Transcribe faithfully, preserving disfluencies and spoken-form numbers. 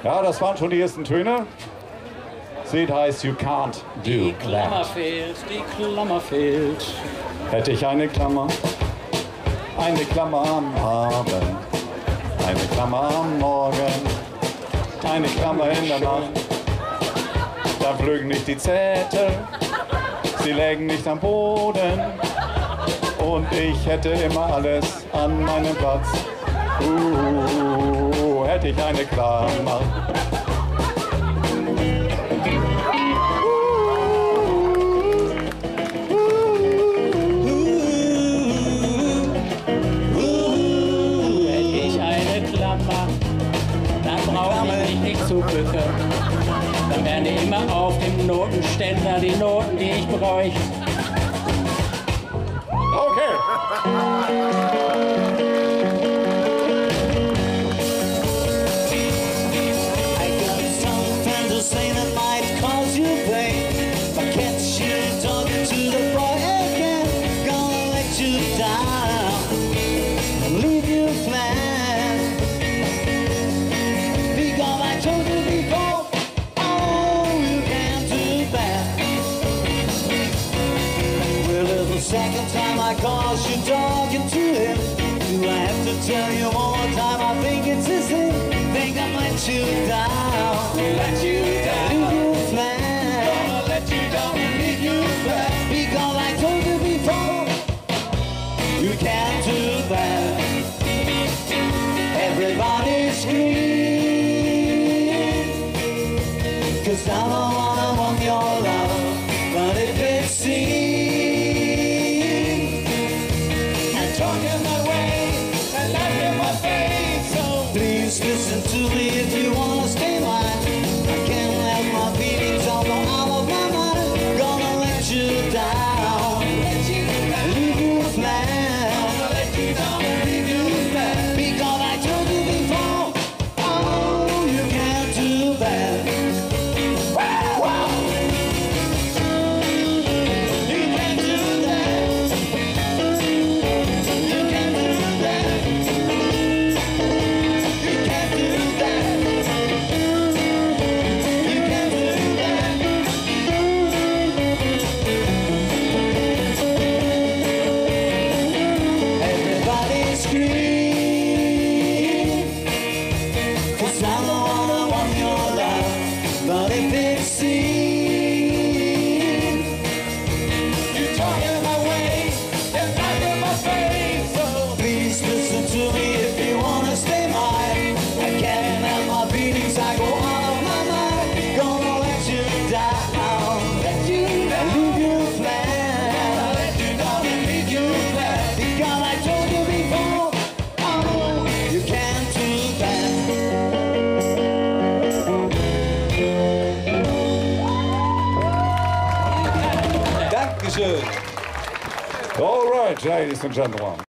Ja, das waren schon die ersten Töne. Das Lied heißt You Can't Do Die Klammer That. fehlt, die Klammer fehlt. Hätte ich eine Klammer, eine Klammer am Abend, eine Klammer am Morgen, eine Klammer in der Nacht. Da flögen nicht die Zettel, sie lägen nicht am Boden und ich hätte immer alles an meinem Platz. Uh, hätte ich eine Klammer. Dann brauche ich mich nicht zu bücken. Dann wären die immer auf dem Notenständer die Noten, die ich bräuchte. Okay. I got something to say that might cause you pain. If I catch you talking to the boy again, gonna let you down and leave you flat. Second time I caught you talking to him. Do I have to tell you one more time? I think it's the same. Think I let you down, let you down, leave you flat. Gonna let you down and leave you flat. Because I told you before, you can't do that. Everybody scream, 'cause I'm the one I want your love. But if it seems listen to me if you wanna stay mine. I can't let my feelings all go out of my mind. Gonna let you down, let you down, leave you flat. Gonna let you down, leave you flat. Because I told you before, oh, you can't do that. Wow, wow. You can't do that. You can't do that. But if it seems you're talking my way, you're knocking my face, so please listen to me if you wanna stay mine. I can't have my beatings, I go out of my mind. Gonna let you down, let you down, leave you flat. Gonna let you down and leave you flat. Because I told you before, oh, you can't do that. All right, ladies and gentlemen.